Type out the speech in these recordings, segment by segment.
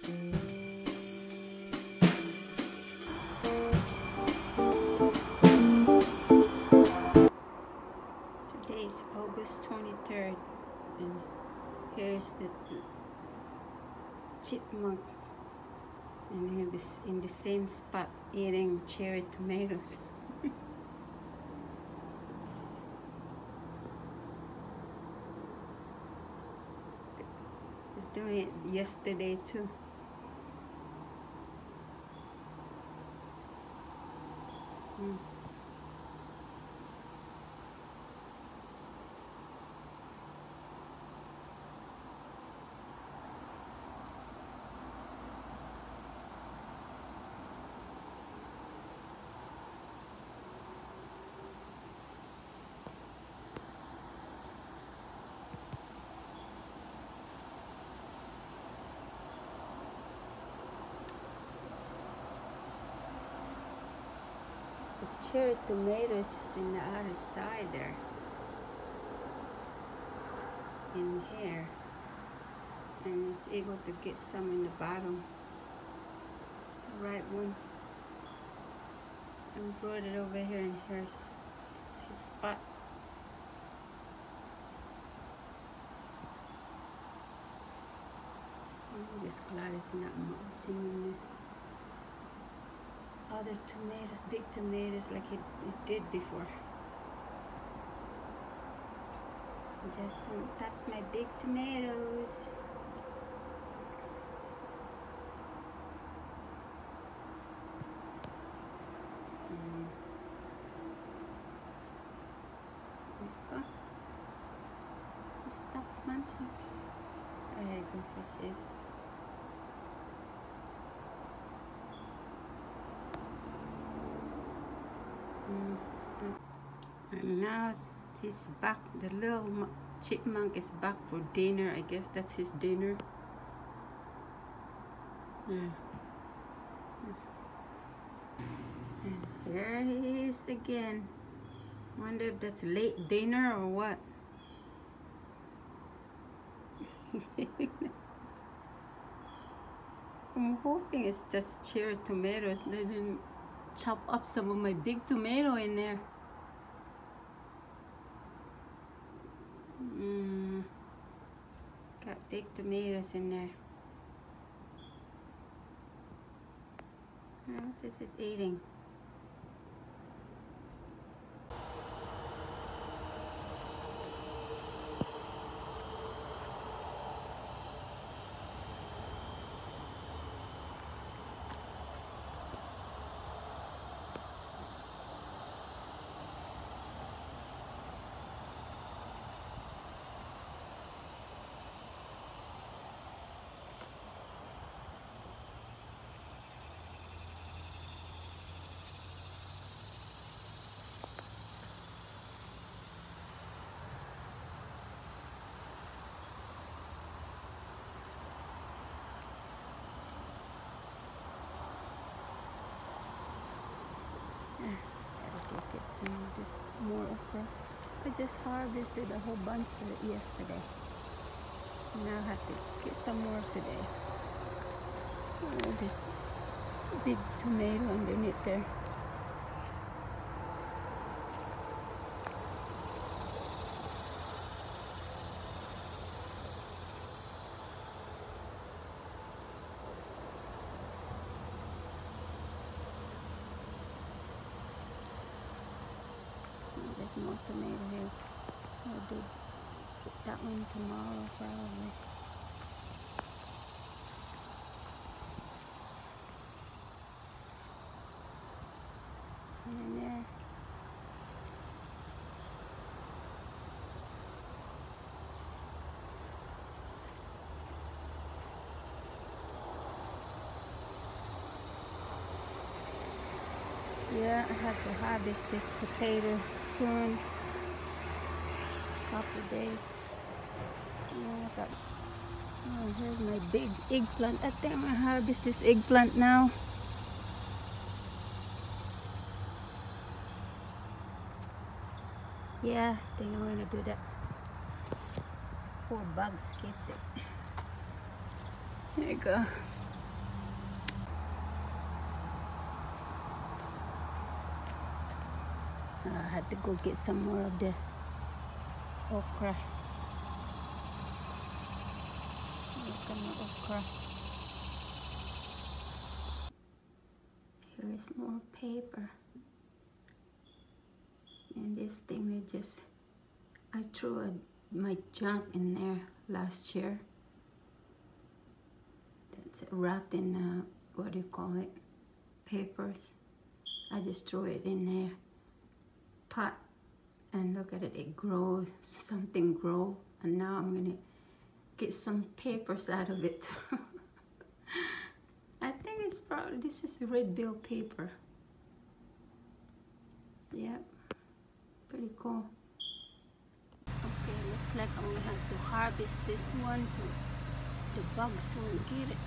Today is August 23rd, and here's the chipmunk, and he's in the same spot eating cherry tomatoes. He's doing it yesterday too. The cherry tomatoes is in the other side there, in here, and it's able to get some in the bottom, the right one, and brought it over here, and here's his spot. I'm just glad it's not mulching in this other tomatoes, big tomatoes, like it did before. Just don't touch my big tomatoes. Next one. Stop munching. There you go, here she is. And now he's back. The little chipmunk is back for dinner. I guess that's his dinner. And there he is again. Wonder if that's late dinner or what. I'm hoping it's just cherry tomatoes. They didn't chop up some of my big tomato in there. Got big tomatoes in there. What is it eating? Get some of this more okra. I just harvested a whole bunch of it yesterday. Now I have to get some more today. Oh, this big tomato underneath there. There's more tomato here. I'll do that one tomorrow probably. And there. Yeah, I have to harvest this potato soon. Couple days. Yeah, oh, here's my big eggplant. I think I'm gonna harvest this eggplant now. Yeah, I think I'm gonna do that. Poor bugs gets it. There you go. I had to go get some more of the okra. Get some more okra. Here is more paper. And this thing I threw my junk in there last year. That's wrapped in, what do you call it? Papers. I just threw it in there. Pot. And look at it, it grows. Something grow. And now I'm gonna get some papers out of it. I think it's probably, this is red bill paper. Yep. Pretty cool. Okay, looks like I'm gonna have to harvest this one so the bugs won't get it.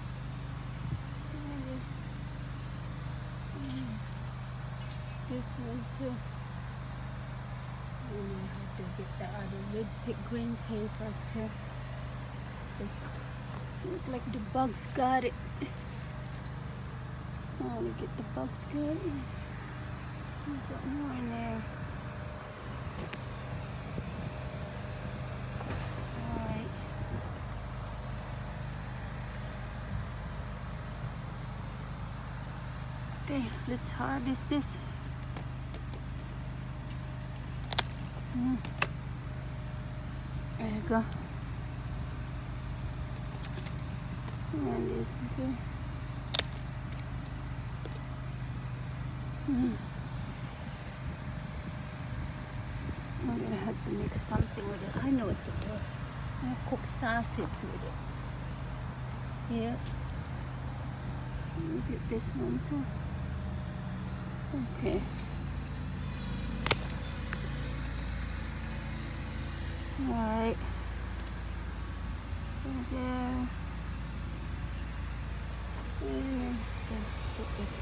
This one too. And I have to get the other red green paper too. This seems like the bugs got it. Oh, we get the bugs got it. We've got more in there. Alright. Okay, let's harvest this. There you go. And this too. I'm gonna have to make something with it. I know what to do. I'll cook sausage with it. Yeah. Let me get this one too. Okay. Alright. There. So put this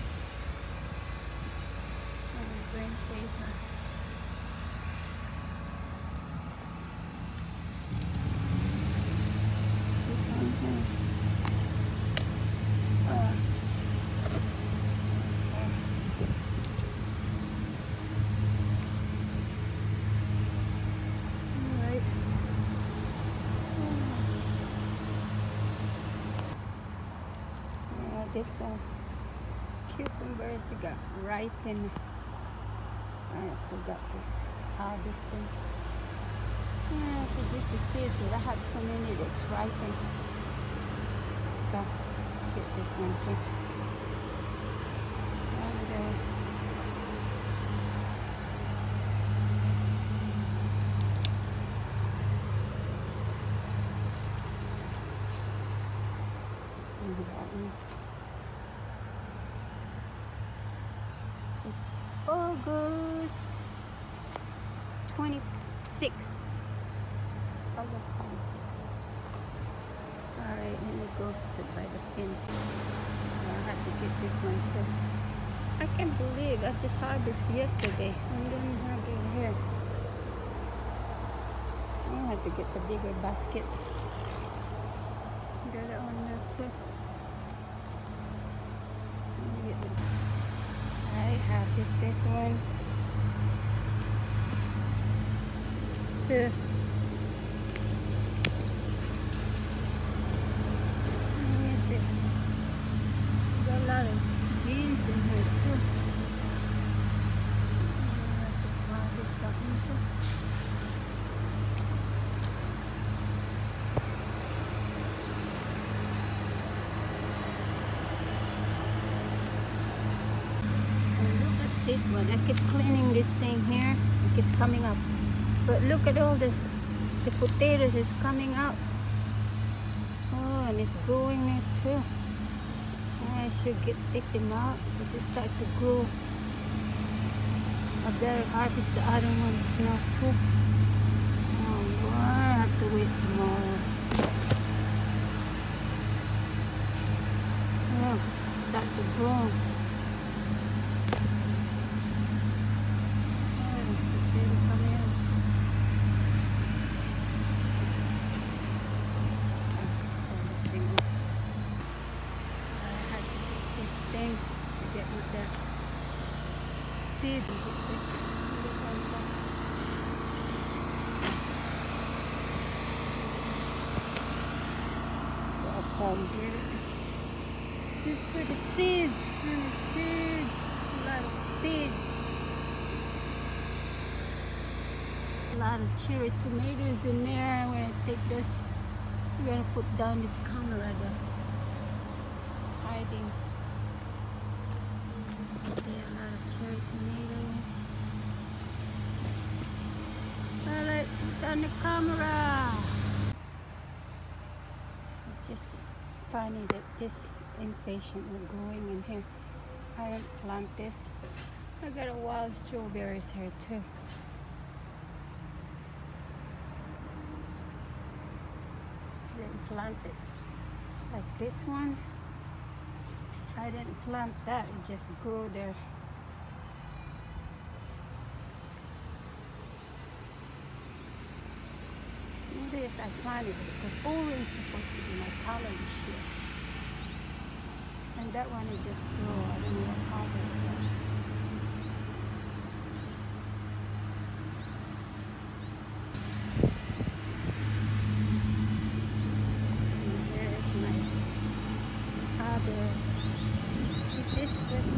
green paper. This one here. This cucumbers got ripened. I forgot to harvest them. Yeah, I could use the seeds, but I have so many that's ripened. But get this one too. And, it's August 26. August 26. Alright, let me go by the fence. I have to get this one too. I can't believe I just harvested yesterday. I don't have it here. I have to get the bigger basket. Get it on there too. I have this one. Two. Let me see. Got a lot of beans in here too. I have to harvest that one too. This one, I keep cleaning this thing here. It keeps coming up. But look at all the potatoes is coming out. Oh, and it's growing there too. I should take them out because they start to grow. I better harvest the other one now too. Oh, boy, I have to wait tomorrow. Oh, start to grow. Get with that seed. comb here. This for the seeds. And the seeds. A lot of seeds. A lot of cherry tomatoes in there. I'm gonna take this. I'm gonna put down this camera there. It's hiding. There are a lot of cherry tomatoes. I like on the camera. It's just funny that this impatient are growing in here. I didn't plant this. I got a wild strawberries here too. I didn't plant it. Like this one, I didn't plant that. It just grew there. This I planted it because orange is supposed to be my color this year. And that one it just grew. I don't know what color is that. And here is my other hibiscus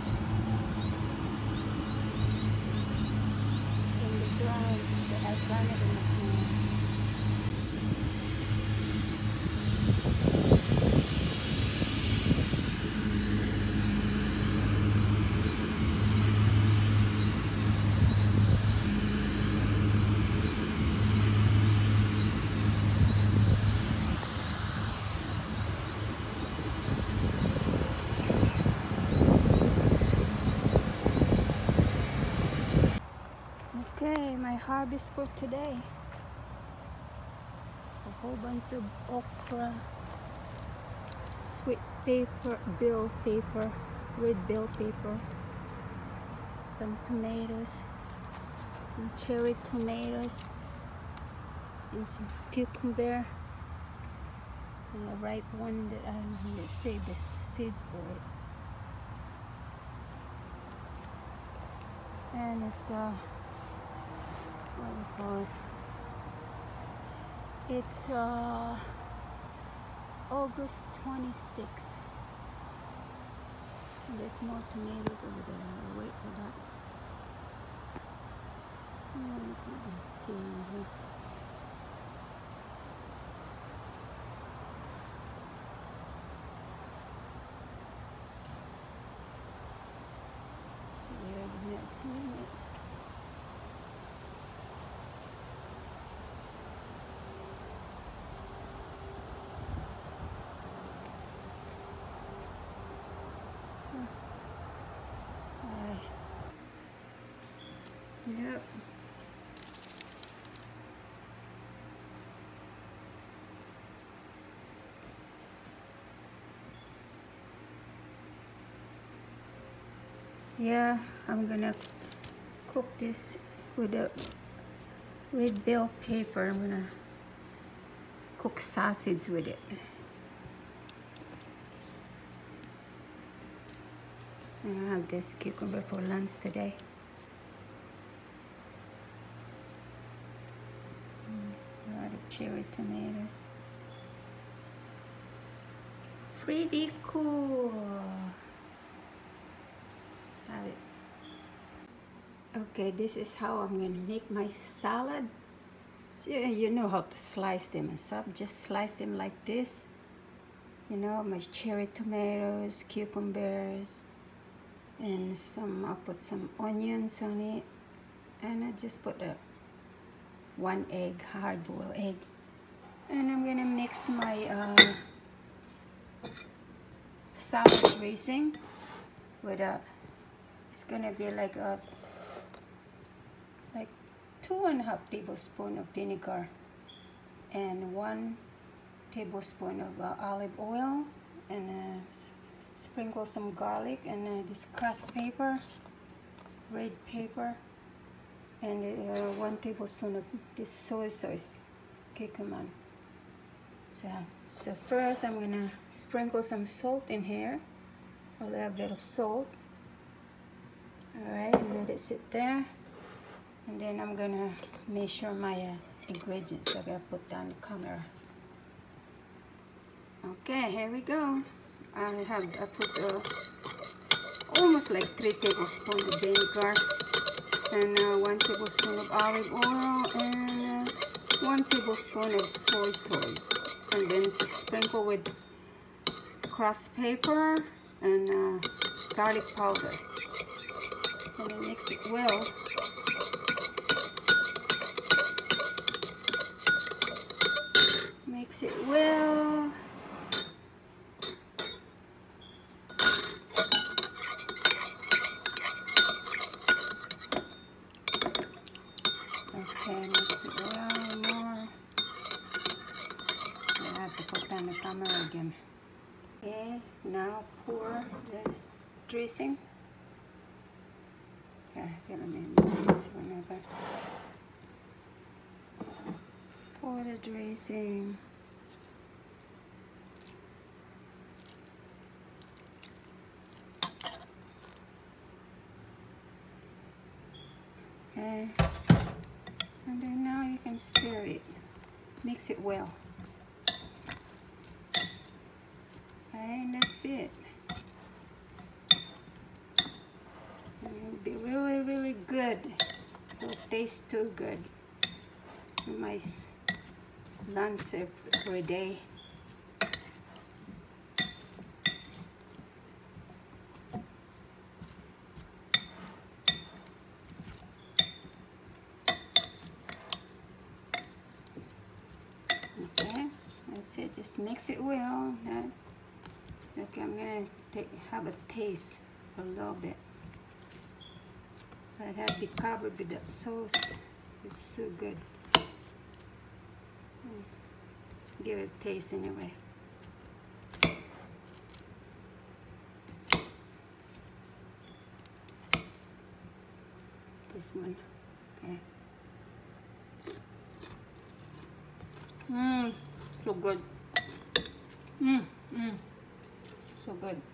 in the ground that I planted in the ground. Okay, my harvest for today. A whole bunch of okra, sweet paper, bell paper, red bell paper, some tomatoes, some cherry tomatoes, and some cucumber, and a ripe one that I'm going to save the seeds for it. And it's what do you call it? It's August 26th. And there's more tomatoes over there. I'll wait for that. You can see here. See where the next minute. Yep. Yeah, I'm gonna cook this with a red bell paper. I'm gonna cook sausage with it. And I have this cucumber for lunch today. A lot of cherry tomatoes. Pretty cool. Have it. Okay, this is how I'm gonna make my salad. So you know how to slice them and stuff. Just slice them like this. You know, my cherry tomatoes, cucumbers, and I'll put some onions on it. And I just put one egg, hard-boiled egg. And I'm gonna mix my salad dressing with it's gonna be like 2.5 tablespoons of vinegar and 1 tablespoon of olive oil, and sprinkle some garlic and this crushed pepper, red pepper, and 1 tablespoon of this soy sauce, curcumin. So first I'm gonna sprinkle some salt in here, a little bit of salt. Alright, and let it sit there. And then I'm gonna measure my ingredients. So I'm gonna put down the camera. Okay, here we go. I put almost like 3 tablespoons of vinegar and 1 tablespoon of olive oil and 1 tablespoon of soy sauce, and then sprinkle with crushed pepper and garlic powder, and then mix it well. Mix it well. Okay, mix it well more. I have to put down the camera again. Okay, now pour the dressing. Okay, let me move this whenever. Pour the dressing. Okay, and then now you can stir it. Mix it well. Okay, and that's it. And it'll be really, really good. It'll taste too good. It's my lunch every day. Okay, that's it. Just mix it well. Okay, I'm gonna have a taste a little bit. It had to be covered with that sauce. It's so good. Give it a taste anyway. This one, okay. So good. So good.